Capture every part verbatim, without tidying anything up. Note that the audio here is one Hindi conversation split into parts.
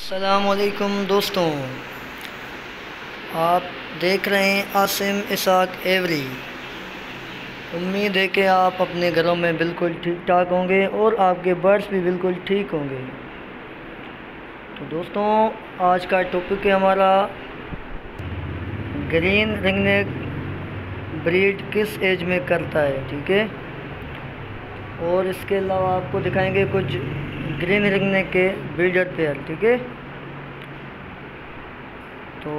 अस्सलामुअलैकुम दोस्तों, आप देख रहे हैं आसिम इसाक एवरी। उम्मीद है कि आप अपने घरों में बिल्कुल ठीक ठाक होंगे और आपके बर्ड्स भी बिल्कुल ठीक होंगे। तो दोस्तों, आज का टॉपिक है हमारा ग्रीन रिंगनेक ब्रीड किस एज में करता है, ठीक है। और इसके अलावा आपको दिखाएंगे कुछ ग्रीन रिंगनेक के ब्रीडर पेयर, ठीक है। तो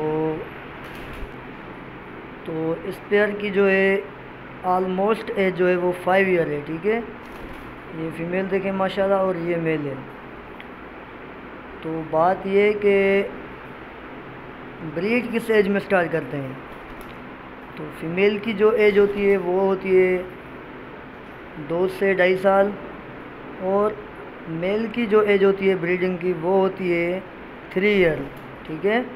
तो इस पेयर की जो है आलमोस्ट एज जो है वो फाइव ईयर है, ठीक है। ये फीमेल देखें माशाल्लाह और ये मेल है। तो बात ये है कि ब्रीड किस एज में स्टार्ट करते हैं। तो फीमेल की जो एज होती है वो होती है दो से ढाई साल, और मेल की जो एज होती है ब्रीडिंग की वो होती है थ्री ईयर, ठीक है।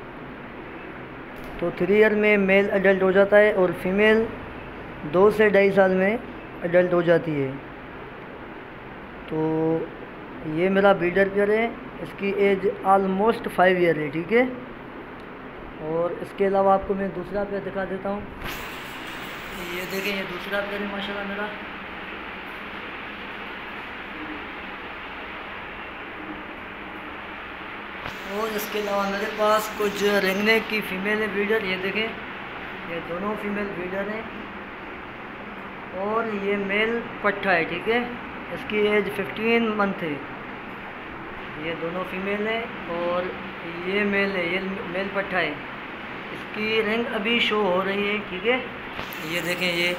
तो थ्री ईयर में मेल अडल्ट हो जाता है और फीमेल दो से ढाई साल में अडल्ट हो जाती है। तो ये मेरा ब्रीडर पेयर है, इसकी एज आलमोस्ट फाइव ईयर है, ठीक है। और इसके अलावा आपको मैं दूसरा पेयर दिखा देता हूँ। ये देखें, ये दूसरा पेयर है माशाल्लाह मेरा। और इसके अलावा मेरे पास कुछ रिंगनेक की फ़ीमेल है ब्रीडर। ये देखें, ये दोनों फीमेल ब्रीडर हैं और ये मेल पट्ठा है, ठीक है। इसकी एज फिफ्टीन मंथ है। ये दोनों फीमेल हैं और ये मेल है, ये मेल पट्ठा है। इसकी रिंग अभी शो हो रही है, ठीक है। ये देखें, ये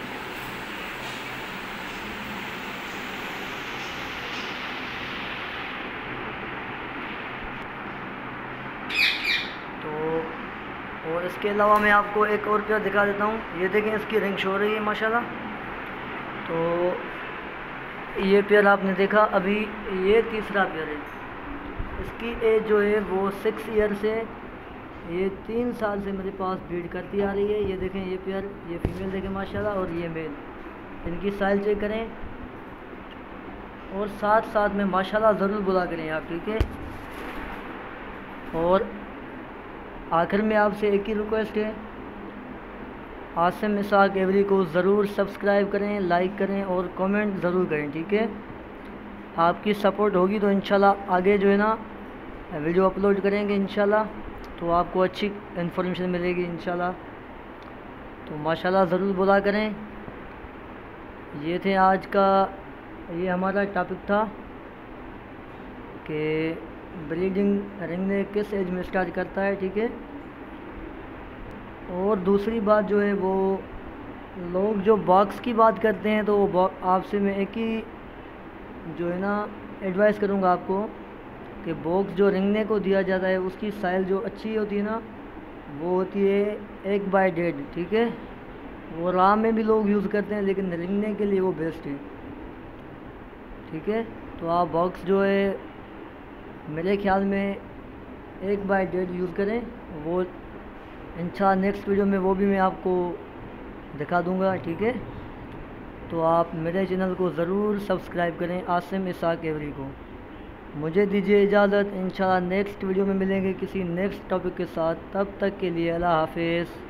तो और इसके अलावा मैं आपको एक और पेयर दिखा देता हूँ। ये देखें, इसकी रिंग शो हो रही है माशाल्लाह। तो ये पेयर आपने देखा अभी, ये तीसरा पेयर है। इसकी एज जो है वो सिक्स ईयर से, ये तीन साल से मेरे पास ब्रीड करती आ रही है। ये देखें, ये पेयर, ये फीमेल देखें माशाल्लाह और ये मेल। इनकी साइज चेक करें और साथ साथ में माशाल्लाह ज़रूर बुला करें आप, ठीक है। और आखिर में आपसे एक ही रिक्वेस्ट है, आसिम इसाक एवरी को ज़रूर सब्सक्राइब करें, लाइक करें और कमेंट ज़रूर करें, ठीक है। आपकी सपोर्ट होगी तो इंशाल्लाह आगे जो है ना वीडियो अपलोड करेंगे इंशाल्लाह, तो आपको अच्छी इन्फॉर्मेशन मिलेगी इंशाल्लाह। तो माशाल्लाह ज़रूर बुला करें। ये थे आज का, ये हमारा टॉपिक था कि ब्रीडिंग रिंगनेक किस एज में स्टार्ट करता है, ठीक है। और दूसरी बात जो है वो, लोग जो बॉक्स की बात करते हैं तो वो आपसे मैं एक ही जो है ना एडवाइस करूँगा आपको कि बॉक्स जो रिंगनेक को दिया जाता है उसकी साइज़ जो अच्छी होती है ना वो होती है एक बाई डेढ़, ठीक है। वो राम में भी लोग यूज़ करते हैं लेकिन रिंगनेक के लिए वो बेस्ट है, ठीक है। तो आप बॉक्स जो है मेरे ख्याल में एक बाई डेढ़ यूज़ करें। वो इंशाल्लाह नेक्स्ट वीडियो में वो भी मैं आपको दिखा दूंगा, ठीक है। तो आप मेरे चैनल को ज़रूर सब्सक्राइब करें, आसिम इसाक एवरी को। मुझे दीजिए इजाज़त, इंशाल्लाह नेक्स्ट वीडियो में मिलेंगे किसी नेक्स्ट टॉपिक के साथ। तब तक के लिए अल्लाह हाफिज़।